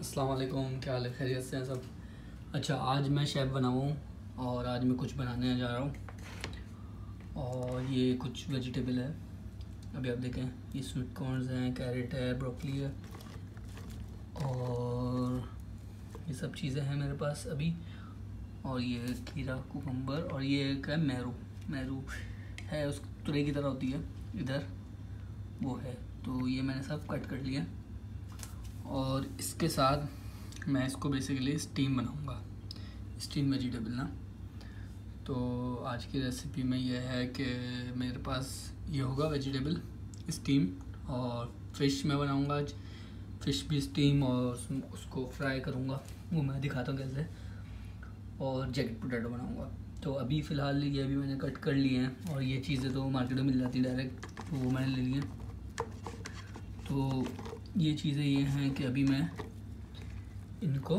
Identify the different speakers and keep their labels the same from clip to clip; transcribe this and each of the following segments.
Speaker 1: अस्सलाम वालेकुम, क्या हाल है? खैरियत से हैं सब? अच्छा, आज मैं शेफ़ बना हुआ हूँ और आज मैं कुछ बनाने जा रहा हूँ। और ये कुछ वेजिटेबल है, अभी आप देखें, ये स्वीट कॉर्न्स हैं, कैरेट है, ब्रोकली है और ये सब चीज़ें हैं मेरे पास अभी। और ये खीरा, कुकम्बर और ये एक है मैरू है, उस तुरई की तरह होती है, इधर वो है। तो ये मैंने सब कट कर लिया और इसके साथ मैं इसको बेसिकली स्टीम बनाऊंगा, स्टीम वेजिटेबल ना। तो आज की रेसिपी में ये है कि मेरे पास ये होगा वेजिटेबल स्टीम, और फ़िश मैं बनाऊंगा आज, फ़िश भी स्टीम, और उसको फ्राई करूंगा, वो मैं दिखाता हूँ कैसे। और जैकेट पोटैटो बनाऊंगा। तो अभी फ़िलहाल ये अभी मैंने कट कर लिए हैं और ये चीज़ें तो मार्केट में मिल जाती है डायरेक्ट, तो वो मैंने ले लिए। तो ये चीज़ें ये हैं कि अभी मैं इनको,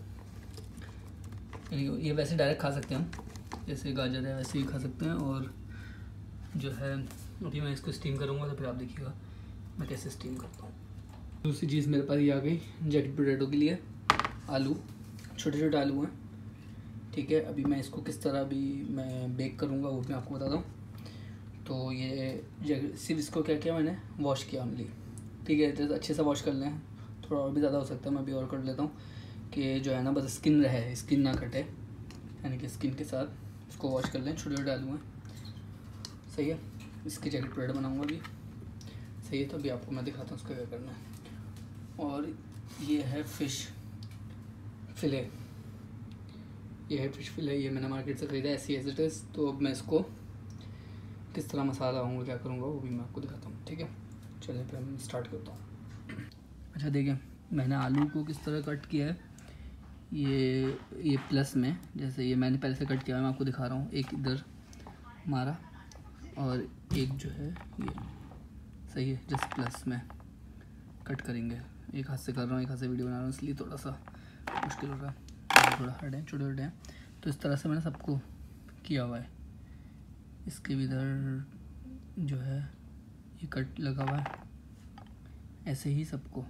Speaker 1: ये वैसे डायरेक्ट खा सकते हैं, जैसे गाजर है वैसे ही खा सकते हैं। और जो है अभी मैं इसको स्टीम करूँगा, तो फिर आप देखिएगा मैं कैसे स्टीम करता हूँ। दूसरी चीज़ मेरे पास ये आ गई जैकेट पोटैटो के लिए आलू, छोटे छोटे आलू हैं, ठीक है। अभी मैं इसको किस तरह भी मैं बेक करूँगा वो मैं आपको बताता हूँ। तो ये सिर्फ इसको क्या किया मैंने, वॉश किया ओनली, ठीक है। तो अच्छे से वॉश कर लें, थोड़ा और भी ज़्यादा हो सकता है, मैं भी और कर लेता हूँ कि जो है ना बस स्किन रहे, स्किन ना कटे, यानी कि स्किन के साथ इसको वॉश कर लें। छोटे छोटे आलू हैं, सही है। इसकी जैकेट पोटैटो बनाऊँगा अभी, सही है। तो अभी आपको मैं दिखाता हूँ उसका क्या करना है। और ये है फ़िश फिले, ये है फ़िश फिले, ये मैंने मार्केट से ख़रीदा ऐसी एज इट इज़। तो अब मैं इसको किस तरह मसाला लगाऊंगा, क्या करूँगा, वो भी मैं आपको दिखाता हूँ, ठीक है। चलिए फिर मैं स्टार्ट करता हूँ। अच्छा देखिए, मैंने आलू को किस तरह कट किया है, ये प्लस में, जैसे ये मैंने पहले से कट किया है, मैं आपको दिखा रहा हूँ। एक इधर मारा और एक जो है ये, सही है, जस्ट प्लस में कट करेंगे। एक हाथ से कर रहा हूँ, एक हाथ से वीडियो बना रहा हूँ, इसलिए थोड़ा सा मुश्किल हो रहा है, थोड़ा हार्ड है, छोटे छोटे हैं। तो इस तरह से मैंने सबको किया हुआ है। इसके भी इधर जो है ये कट लगा हुआ है, ऐसे ही सबको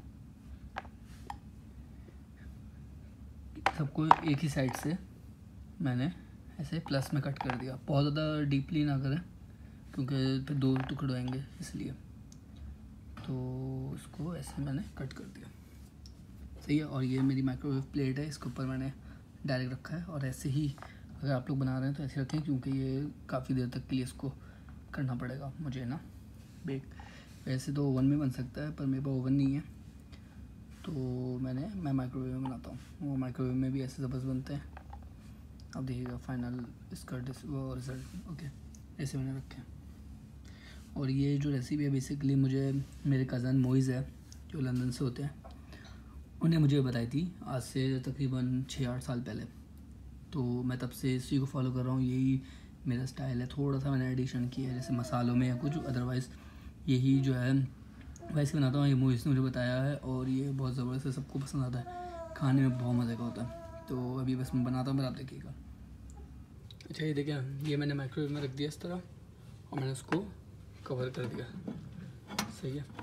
Speaker 1: एक ही साइड से मैंने ऐसे प्लस में कट कर दिया। बहुत ज़्यादा डीपली ना करें क्योंकि फिर दो टुकड़े होंगे, इसलिए। तो इसको ऐसे मैंने कट कर दिया, सही है। और ये मेरी माइक्रोवेव प्लेट है, इसके ऊपर मैंने डायरेक्ट रखा है। और ऐसे ही अगर आप लोग बना रहे हैं तो ऐसे रखें, क्योंकि ये काफ़ी देर तक के लिए इसको करना पड़ेगा मुझे ना बेक। वैसे तो ओवन में बन सकता है, पर मेरे पास ओवन नहीं है, तो मैं माइक्रोवेव में बनाता हूँ। वो माइक्रोवेव में भी ऐसे ज़बरदस्त बनते हैं। अब देखिएगा फाइनल इसका वो रिज़ल्ट, ओके, ऐसे मैंने रखे हैं। और ये जो रेसिपी है बेसिकली मुझे मेरे कज़न मोइज़ है जो लंदन से होते हैं, उन्हें मुझे बताई थी आज से तकरीबन 6-8 साल पहले। तो मैं तब से इसी को फॉलो कर रहा हूँ, यही मेरा स्टाइल है। थोड़ा सा मैंने एडिशन किया है जैसे मसालों में या कुछ, अदरवाइज़ यही जो है वैसे बनाता हूँ। ये मोइज़ ने मुझे बताया है और ये बहुत ज़बरदस्त है, सबको पसंद आता है, खाने में बहुत मज़े का होता है। तो अभी बस मैं बनाता हूँ, फिर आप देखिएगा। अच्छा ये देखिए, ये मैंने माइक्रोवेव में रख दिया इस तरह, और मैंने उसको कवर कर दिया, सही है।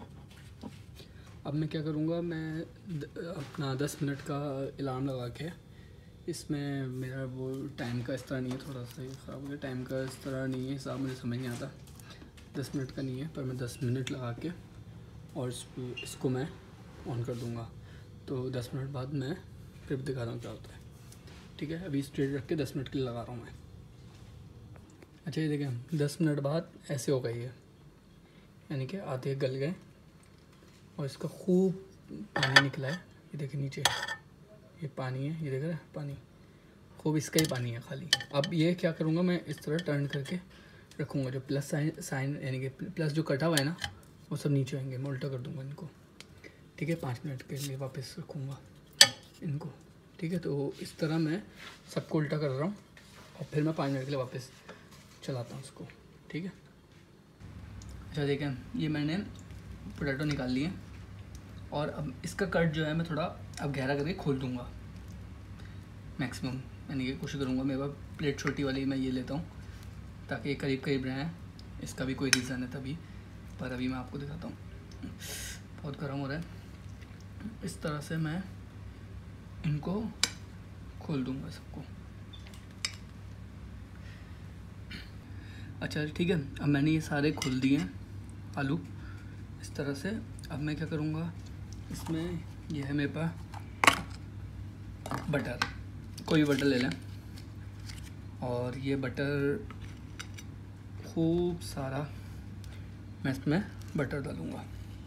Speaker 1: अब मैं क्या करूँगा, मैं अपना 10 मिनट का अलार्म लगा के, इसमें मेरा वो टाइम का इस तरह नहीं है, थोड़ा सा ये ख़राब हो गया, टाइम का इस तरह नहीं है हिसाब, मुझे समझ नहीं आता, 10 मिनट का नहीं है, पर मैं 10 मिनट लगा के और इसको मैं ऑन कर दूँगा। तो 10 मिनट बाद मैं फिर दिखाता हूँ क्या होता है, ठीक है। अभी स्ट्रेट रख के 10 मिनट के लिए लगा रहा हूँ मैं। अच्छा ये देखें, 10 मिनट बाद ऐसे हो गई है, यानी कि आधे गल गए और इसका खूब पानी निकला है। ये देखिए नीचे ये पानी है, ये देख रहे हैं पानी, खूब इसका ही पानी है खाली। अब ये क्या करूँगा, मैं इस तरह टर्न करके रखूँगा, जो प्लस साइन यानी कि प्लस जो कटा हुआ है ना, वो सब नीचे आएंगे, मैं उल्टा कर दूँगा इनको, ठीक है। 5 मिनट के लिए वापस रखूँगा इनको, ठीक है। तो इस तरह मैं सबको उल्टा कर रहा हूँ और फिर मैं 5 मिनट के लिए वापस चलाता हूँ इसको, ठीक है। अच्छा देखें, ये मैंने पोटैटो निकाल लिए और अब इसका कट जो है मैं थोड़ा अब गहरा करके खोल दूँगा मैक्सिमम, यानी कि कोशिश करूँगा। मेरे पास प्लेट छोटी वाली मैं ये लेता हूँ ताकि करीब करीब रहें, इसका भी कोई रीज़न है तभी, पर अभी मैं आपको दिखाता हूँ। बहुत गर्म हो रहा है, इस तरह से मैं इनको खोल दूंगा सबको। अच्छा ठीक है, अब मैंने ये सारे खोल दिए हैं आलू इस तरह से। अब मैं क्या करूँगा, इसमें ये है मेरे पास बटर, कोई बटर ले लें, और ये बटर खूब सारा मैं इसमें बटर डालूँगा,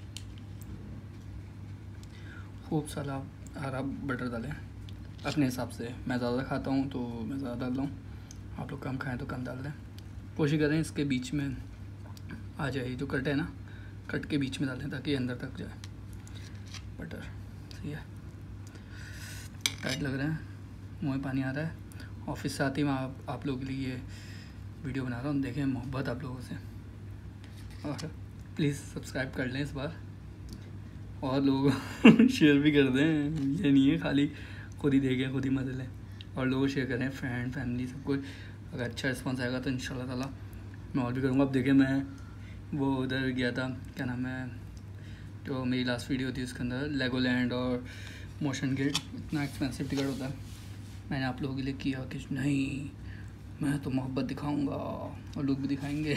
Speaker 1: खूब सारा हरा बटर डालें अपने हिसाब से। मैं ज़्यादा खाता हूँ तो मैं ज़्यादा डाल रहा हूँ, आप लोग कम खाएँ तो कम डाल दें। कोशिश करें इसके बीच में आ जाए, जो कट है ना, कट के बीच में डालें ताकि अंदर तक जाए बटर। सही है, टाइट लग रहा है, मुँह में पानी आ रहा है। ऑफिस से आते ही मैं आप लोगों के लिए ये वीडियो बना रहा हूँ, देखें मोहब्बत आप लोगों से। और प्लीज़ सब्सक्राइब कर लें इस बार, और लोगों को शेयर भी कर दें। ये नहीं है खाली खुद ही देखें खुद ही मज़े लें, और लोगों को शेयर करें, फ्रेंड फैमिली सब कुछ। अगर अच्छा रिस्पॉन्स आएगा तो इंशाल्लाह ताला मैं और भी करूँगा। अब देखें, मैं वो उधर गया था, क्या नाम है, जो मेरी लास्ट वीडियो थी उसके अंदर लेगोलैंड और मोशन गेट, इतना एक्सपेंसिव टिकट होता है। मैंने आप लोगों के लिए किया कि नहीं मैं तो मोहब्बत दिखाऊंगा, और लोग भी दिखाएंगे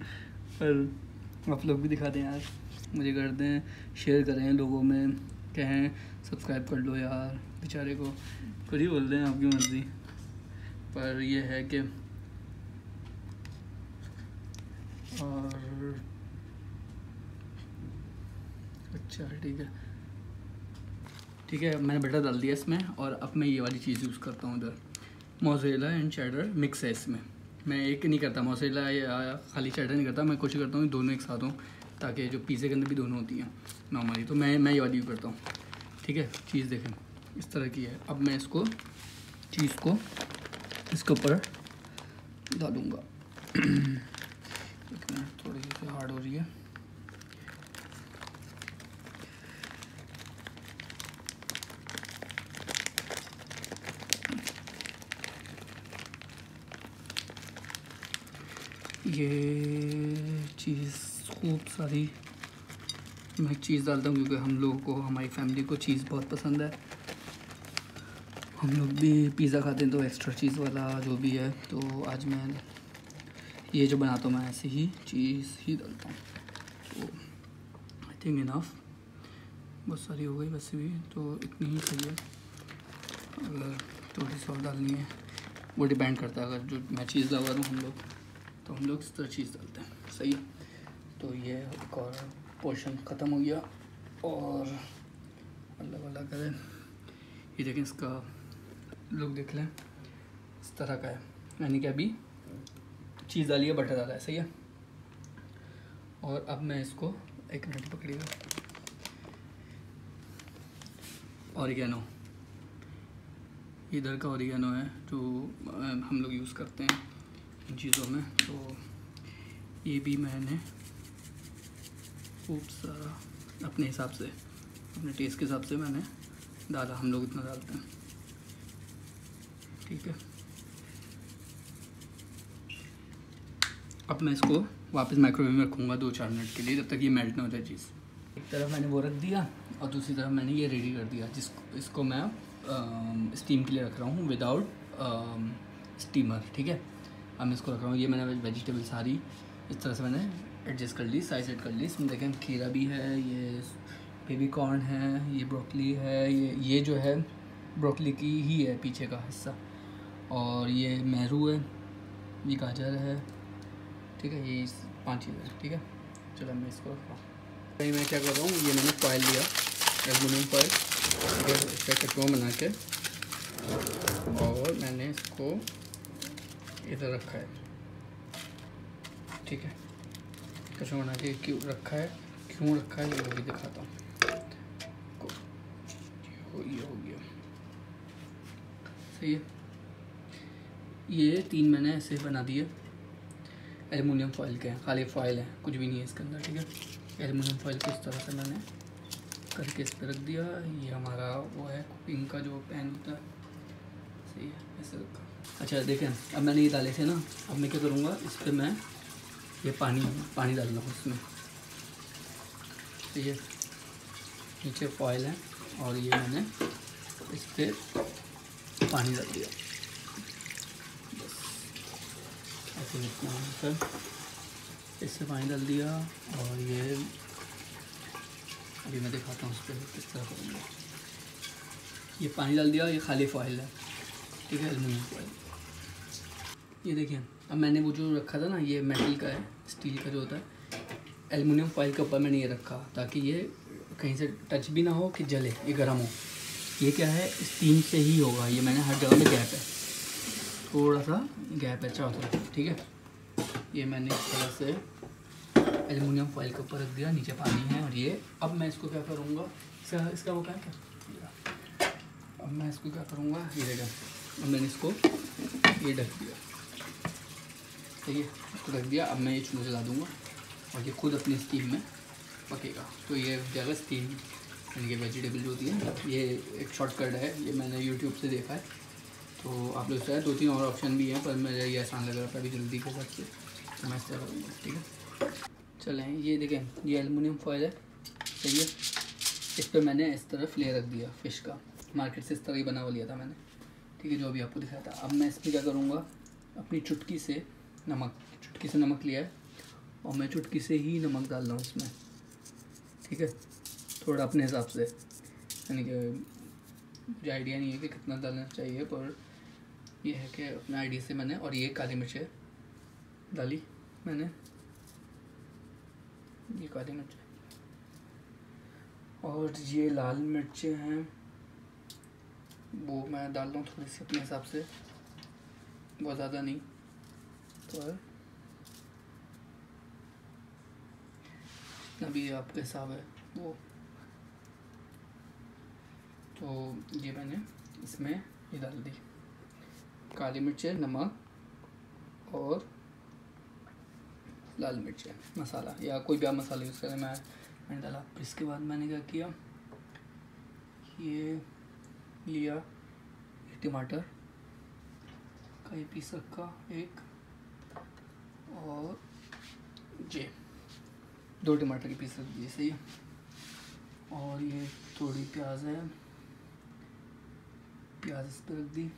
Speaker 1: पर आप लोग भी दिखा दें यार, मुझे कर दें, शेयर करें, लोगों में कहें सब्सक्राइब कर लो यार, बेचारे को खुद ही बोल दें, आपकी मर्ज़ी। पर ये है कि और अच्छा ठीक है, मैंने बटर डाल दिया इसमें, और अब मैं ये वाली चीज़ यूज़ करता हूँ इधर, मोज़रेला एंड चेडर मिक्स है इसमें। मैं एक नहीं करता मोज़रेला या खाली चेडर नहीं करता, मैं कोशिश करता हूँ दोनों एक साथ हों, ताकि जो पिज़्ज़े के अंदर भी दोनों होती हैं नॉर्मली, तो मैं ये वाली यूज़ करता हूँ। ठीक है, चीज़ देखें इस तरह की है। अब मैं इसको चीज़ को इसके ऊपर डालूँगा। एक मिनट, थोड़ी सी हार्ड हो रही है। ये चीज़ खूब सारी मैं चीज़ डालता हूँ, क्योंकि हम लोगों को, हमारी फैमिली को चीज़ बहुत पसंद है। हम लोग भी पिज़्ज़ा खाते हैं तो एक्स्ट्रा चीज़ वाला जो भी है, तो आज मैं ये जो बनाता हूँ मैं ऐसे ही चीज़ ही डालता हूँ। तो आई थिंक इनफ, बहुत सारी हो गई वैसे भी, तो इतनी ही सही है। अगर थोड़ी सी और डालनी है वो डिपेंड करता है, अगर जो मैं चीज़ लगा दूँ हम लोग, तो हम लोग इस तरह चीज़ डालते हैं। सही है, तो ये एक और पोर्शन ख़त्म हो गया, और अल्लाह वाला करें। ये देखें, इसका लुक देख लें, इस तरह का है, यानी कि अभी चीज़ डाली है, बटर डाला है। सही है, और अब मैं इसको एक मिनट पकड़िएगा, ऑरिगेनो, इधर का ऑरिगेनो है जो हम लोग यूज़ करते हैं इन चीज़ों में। तो ये भी मैंने खूब सारा अपने हिसाब से, अपने टेस्ट के हिसाब से मैंने डाला, हम लोग इतना डालते हैं। ठीक है, अब मैं इसको वापस माइक्रोवेव में रखूँगा 2-4 मिनट के लिए, जब तक ये मेल्ट ना हो जाए चीज़। एक तरफ मैंने वो रख दिया, और दूसरी तरफ मैंने ये रेडी कर दिया, इसको मैं स्टीम के लिए रख रहा हूँ विदाउट स्टीमर। ठीक है, अब मैं इसको रख रहा हूँ। ये मैंने वेजिटेबल सारी इस तरह से मैंने एडजस्ट कर ली, साइज सेट कर ली। इसमें देखें खीरा भी है, ये बेबी कॉर्न है, ये ब्रोकली है, ये जो है ब्रोकली की ही है पीछे का हिस्सा, और ये मैरू है, ये गाजर है। ठीक है, ये 5 चीज़ें हैं। ठीक है, चलो मैं इसको रख रहा हूँ। मैं क्या कर रहा हूँ, ये मैंने फॉइल लिया, एल्युमिनियम फॉइल, ठीक है, इसका कटवा बना के, और मैंने इसको इधर रखा है। ठीक है, कचवा बना के क्यों रखा है ये भी दिखाता हूँ। ये हो गया, सही है। ये 3 मैंने ऐसे बना दिए, एल्युमिनियम फॉइल के हैं, खाली फॉइल है, कुछ भी नहीं है इसके अंदर। ठीक है, एल्युमिनियम फॉइल को इस तरह से मैंने करके इस पर रख दिया। ये हमारा वो है कुकिंग का जो पैन होता है, सही है, ऐसे रखा। अच्छा देखें, अब मैंने ये डाले थे ना, अब मैं क्या करूँगा, इस पर मैं ये पानी डाल रहा हूँ इसमें। तो ये नीचे फॉइल है, और ये मैंने इस पर पानी डाल दिया, बस ऐसे इतना सर, इससे पानी डाल दिया। और ये अभी मैं दिखाता हूँ उस पर किस तरह करूँगा। ये पानी डाल दिया, ये खाली फॉइल है, ठीक है, एल्युमिनियम फॉइल। ये देखिए, अब मैंने वो जो रखा था ना, ये मेटल का है, स्टील का जो होता है, एल्युमिनियम फॉइल के ऊपर मैंने ये रखा ताकि ये कहीं से टच भी ना हो कि जले, ये गर्म हो। ये क्या है, स्टीम से ही होगा। ये मैंने हर जगह में गैप है, थोड़ा सा गैप है चारों तरफ, ठीक है। ये मैंने इस तरह से एल्युमिनियम फॉइल के ऊपर रख दिया, नीचे पानी है। और ये अब मैं इसको क्या करूँगा, इसका वो क्या है क्या, अब मैं इसको क्या करूँगा, ये देखा, अब मैंने इसको ये ढक दिया, ठीक है, इसको ढक दिया। अब मैं ये चूल्हा जला दूँगा और ये खुद अपनी स्टीम में पकेगा। तो ये जगह स्टीम यानी कि वेजिटेबल जो होती है, ये एक शॉर्टकट है, ये मैंने यूट्यूब से देखा है। तो आप लोग चाहे 2-3 और ऑप्शन भी हैं, पर मुझे ये आसान लग रहा था अभी जल्दी के हिसाब से, तो मैं इस तरह करूँगा, ठीक है। चलें, ये देखें, ये एल्युमिनियम फॉइल है, सही है। इस पर मैंने इस तरफ लेयर रख दिया फ़िश का, मार्केट से इस तरह ही बना हुआ लिया था मैंने, ठीक है, जो अभी आपको दिखाया था। अब मैं इसमें क्या करूँगा, अपनी चुटकी से नमक लिया है और मैं चुटकी से ही नमक डाल रहा हूँ इसमें, ठीक है, थोड़ा अपने हिसाब से, यानी कि मुझे आइडिया नहीं है कि कितना डालना चाहिए, पर ये है कि अपने आइडिया से मैंने। और ये काली मिर्चें डाली मैंने, ये काली मिर्च, और ये लाल मिर्चें हैं, वो मैं डाल रहा हूँ थोड़ी सी अपने हिसाब से, बहुत ज़्यादा नहीं, पर अभी आपका हिसाब है वो। तो ये मैंने इसमें ये डाल दी, काली मिर्चें, नमक और लाल मिर्चें, मसाला या कोई भी आप मसाला यूज़ करें, मैंने डाला। फिर इसके बाद मैंने क्या किया, ये लिया, ये टमाटर का ये पीस रखा एक, और ये 2 टमाटर के पीस रख दिए, सही है। और ये थोड़ी प्याज है, प्याज इस पर रख दी,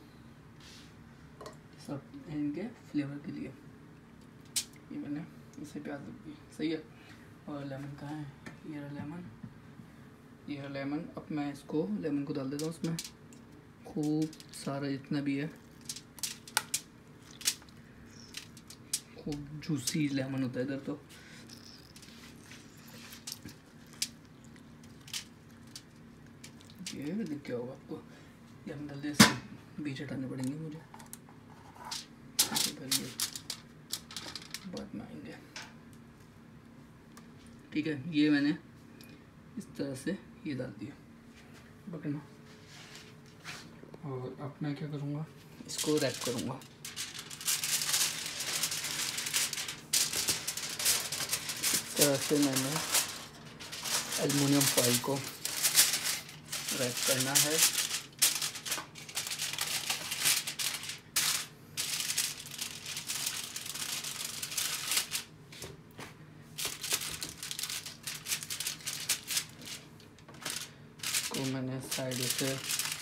Speaker 1: सब इनके फ्लेवर के लिए ये मैंने इसे प्याज रख दी, सही है। और लेमन कहाँ है, ये रहा लेमन। अब मैं इसको लेमन को डाल देता हूँ उसमें, खूब सारा जितना भी है, खूब जूसी लेमन होता है इधर। तो ये दिख क्या होगा आपको, ये हम डाल दे, इसके बीज हटाने पड़ेंगे मुझे, फिर ये बाद में आएंगे, ठीक है। ये मैंने इस तरह से ये डाल दिया पकड़ना। और अब मैं क्या करूँगा, इसको रैप करूँगा, इस तरह से मैंने एल्युमिनियम फॉइल को रैप करना है। इसको मैंने साइड से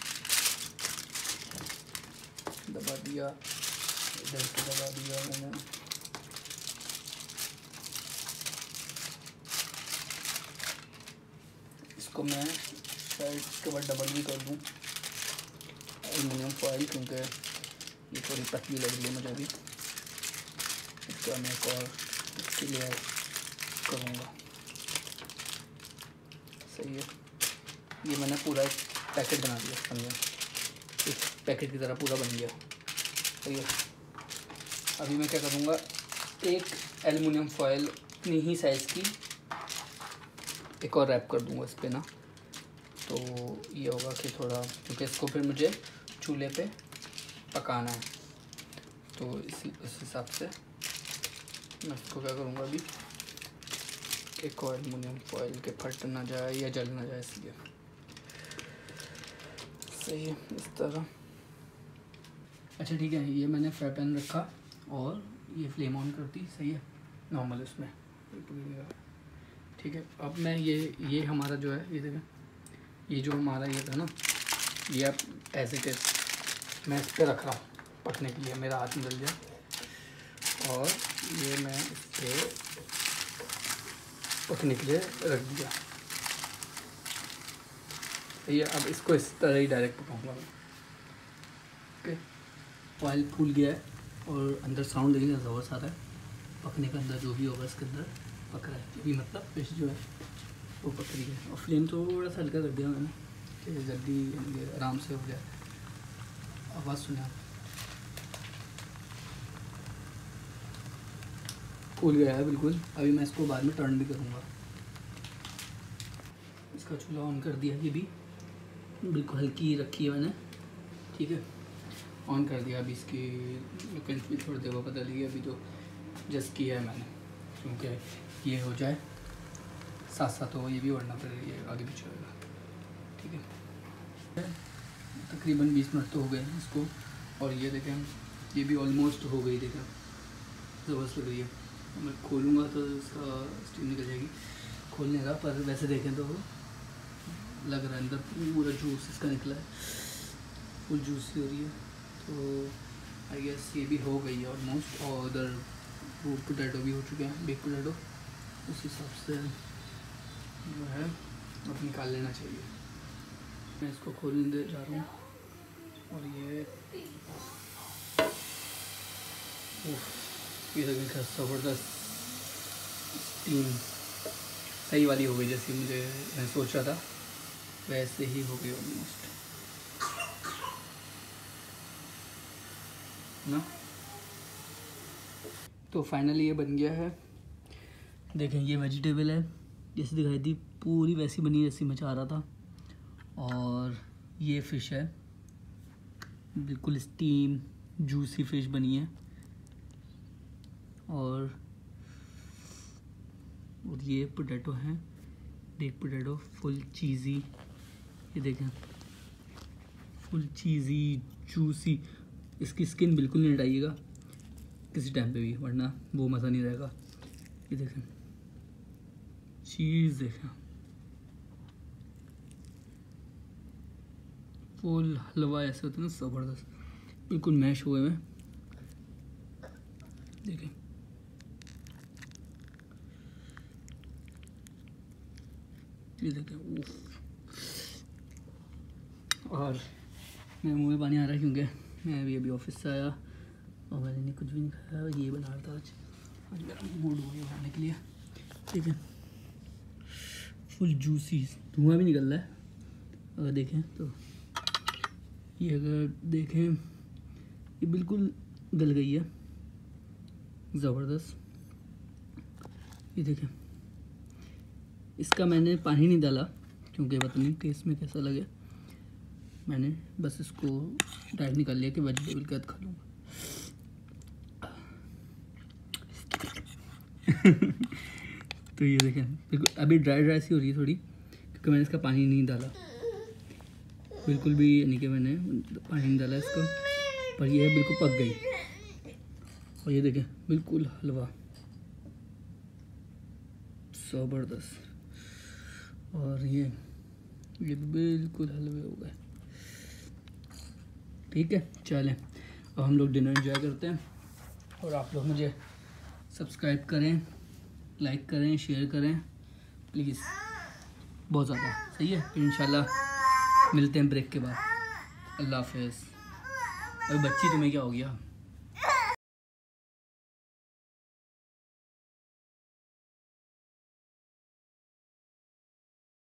Speaker 1: दबा दिया, इधर से दबा दिया मैंने, इसको मैं शायद इसके बाद डबल भी कर दूँ एल्युमिनियम फॉइल, क्योंकि ये थोड़ी पतली लग रही है मुझे अभी। इसका मैं एक और इसकी लेयर करूँगा, सही है। ये मैंने पूरा एक पैकेट बना दिया, समझा, इस पैकेट की तरह पूरा बन गया, सही है। अभी मैं क्या करूँगा, एक एल्युमिनियम फॉइल इतनी ही साइज़ की एक और रैप कर दूँगा इस पर ना। तो ये होगा कि थोड़ा, क्योंकि इसको फिर मुझे चूल्हे पे पकाना है, तो इस हिसाब से मैं इसको क्या करूँगा, अभी एक और एल्युमिनियम फॉइल के फट ना जाए या जल ना जाए, इसलिए, सही है, इस तरह। अच्छा ठीक है, ये मैंने फ्राई पैन रखा और ये फ्लेम ऑन करती, सही है, नॉर्मल उसमें, ठीक है। अब मैं ये हमारा जो है, ये देखें, ये जो हमारा ये था ना, ये अब एज इट इज़ मैं इस पर रख रहा हूँ पकने के लिए, मेरा हाथ में जल जाए। और ये मैं इस पर पकने के लिए रख दिया। ये अब इसको इस तरह ही डायरेक्ट पकाऊंगा मैं। ओके, ऑयल फूल गया है और अंदर साउंड देखिए ज़बरदस्त आ रहा है। पकने के अंदर जो भी होगा इसके अंदर पक रहा है, अभी मतलब फिश जो है वो पक रही है। और फ्लेम थोड़ा सा हल्का कर दिया मैंने कि जल्दी आराम से हो जाए। आवाज़ सुने आप, फूल गया है बिल्कुल। अभी मैं इसको बाद में टर्न भी करूँगा। इसका चूल्हा ऑन कर दिया, ये भी बिल्कुल हल्की रखी है मैंने, ठीक है, ऑन कर दिया। अभी इसकी लुकेंस भी थोड़ी देर बदल रही है, अभी तो जस्ट किया है मैंने, क्योंकि ये हो जाए साथ साथ हो ये भी, वरना फिर ये आगे पीछे होगा। ठीक है, तकरीबन 20 मिनट तो हो गए इसको। और ये देखें, ये भी ऑलमोस्ट हो गई, देखें ज़बरदस्त लग रही है। मैं खोलूँगा तो इसका स्टीम निकल जाएगी, खोल नहीं रहा, पर वैसे देखें तो लग रहा है अंदर पूरा जूस इसका निकला है, फुल जूसी हो रही है। तो आई गेस ये भी हो गई है ऑलमोस्ट। और उधर वो पोटैटो भी हो चुके हैं, बेक पोटैटो। उस हिसाब से जो है अब निकाल लेना चाहिए। मैं इसको खोलने दे जा रहा हूँ। और ये देखिए ज़बरदस्त स्टीम सही वाली हो गई, जैसी मुझे मैं सोच रहा था वैसे ही हो गई ऑलमोस्ट ना। तो फाइनली ये बन गया है। देखें ये वेजिटेबल है, जैसे दिखाई थी पूरी वैसी बनी जैसी मैं चाह रहा था। और ये फ़िश है, बिल्कुल स्टीम जूसी फ़िश बनी है। और ये पोटैटो है, बेक पोटैटो, फुल चीज़ी। ये देखें फुल चीज़ी जूसी। इसकी स्किन बिल्कुल नहीं हटाइएगा किसी टाइम पे भी, वरना वो मज़ा नहीं रहेगा। ये देखें चीज़, देखें फुल हलवा ऐसे होते हैं ना, ज़बरदस्त बिल्कुल मैश हुए में। देखें ये देखें, और मेरे मुँह में पानी आ रहा है क्योंकि मैं अभी ऑफिस से आया और मैंने कुछ भी नहीं खाया। ये बना रहा था आज मेरा मूड हो गया बनाने के लिए। ठीक है, फुल जूसी, धुआं भी निकल रहा है अगर देखें तो। ये अगर देखें ये बिल्कुल गल गई है, ज़बरदस्त। ये देखें, इसका मैंने पानी नहीं डाला क्योंकि पता नहीं टेस्ट में कैसा लगे। मैंने बस इसको डायरेक्ट निकाल लिया कि वेजिटेबल के साथ खा लूँगा। तो ये देखें बिल्कुल अभी ड्राई सी हो रही है थोड़ी, क्योंकि मैंने इसका पानी नहीं डाला बिल्कुल भी, यानी कि मैंने पानी नहीं डाला इसका। पर ये बिल्कुल पक गई। और ये देखें बिल्कुल हलवा, ज़बरदस्त। और ये बिल्कुल हलवे हो गए। ठीक है, चलें अब हम लोग डिनर एंजॉय करते हैं। और आप लोग मुझे सब्सक्राइब करें, लाइक करें, शेयर करें प्लीज़, बहुत ज़्यादा। सही है, फिर इंशाल्लाह मिलते हैं ब्रेक के बाद। अल्लाह हाफ़िज़। अभी बच्ची तुम्हें क्या हो गया?